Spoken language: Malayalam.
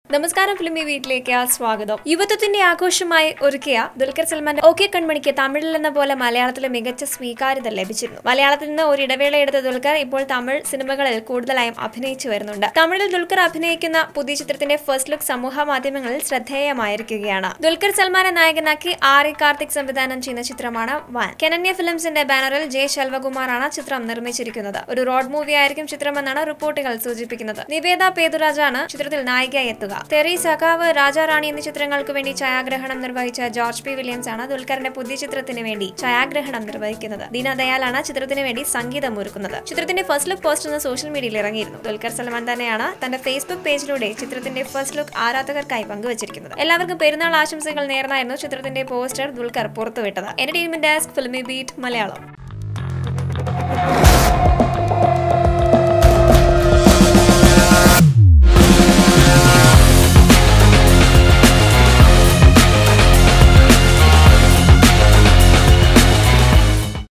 നമസ്കാരം, ഫിലിമി വീട്ടിലേക്ക് സ്വാഗതം. യുവത്വത്തിന്റെ ആഘോഷമായി ഒരുക്കിയ ദുൽഖർ സൽമാന്റെ ഓക്കെ കൺമണിക്ക് തമിഴിൽ എന്ന പോലെ മലയാളത്തിലെ മികച്ച സ്വീകാര്യത ലഭിച്ചിരുന്നു. മലയാളത്തിൽ നിന്ന് ഒരു ഇടവേള എടുത്ത ദുൽഖർ ഇപ്പോൾ തമിഴ് സിനിമകളിൽ കൂടുതലായും അഭിനയിച്ചു വരുന്നുണ്ട്. തമിഴിൽ ദുൽഖർ അഭിനയിക്കുന്ന പുതിയ ചിത്രത്തിന്റെ ഫസ്റ്റ് ലുക്ക് സമൂഹ മാധ്യമങ്ങളിൽ ശ്രദ്ധേയമായിരിക്കുകയാണ്. ദുൽഖർ സൽമാനെ നായകനാക്കി ആർ കാർത്തിക് സംവിധാനം ചെയ്യുന്ന ചിത്രമാണ് വാൻ. കെനന്യ ഫിലിംസിന്റെ ബാനറിൽ ജെ ശെൽവകുമാറാണ് ചിത്രം നിർമ്മിച്ചിരിക്കുന്നത്. ഒരു റോഡ് മൂവി ആയിരിക്കും ചിത്രമെന്നാണ് റിപ്പോർട്ടുകൾ സൂചിപ്പിക്കുന്നത്. നിവേദ പേതുരാജാണ് ചിത്രത്തിൽ നായികയായി എത്തുക. തെറി, സഖാവ്, രാജാറാണി എന്നീ ചിത്രങ്ങൾക്ക് വേണ്ടി ഛായാഗ്രഹണം നിർവഹിച്ച ജോർജ് പി വില്യംസ് ആണ് ദുൽഖറിന്റെ പുതിയ ചിത്രത്തിന് വേണ്ടി ഛായാഗ്രഹണം നിർവഹിക്കുന്നത്. ദീനദയാലാണ് ചിത്രത്തിന് വേണ്ടി സംഗീതം ഒരുക്കുന്നത്. ചിത്രത്തിന്റെ ഫസ്റ്റ് ലുക്ക് പോസ്റ്റർ സോഷ്യൽ മീഡിയയിൽ ഇറങ്ങിയിരുന്നു. ദുൽഖർ സൽമാൻ തന്നെയാണ് തന്റെ ഫേസ്ബുക്ക് പേജിലൂടെ ചിത്രത്തിന്റെ ഫസ്റ്റ് ലുക്ക് ആരാധകർക്കായി പങ്കുവച്ചിരിക്കുന്നത്. എല്ലാവർക്കും പെരുന്നാൾ ആശംസകൾ നേർന്നായിരുന്നു ചിത്രത്തിന്റെ പോസ്റ്റർ ദുൽഖർ പുറത്തുവിട്ടത്. Entertainment desk, Filmibeat Malayalam.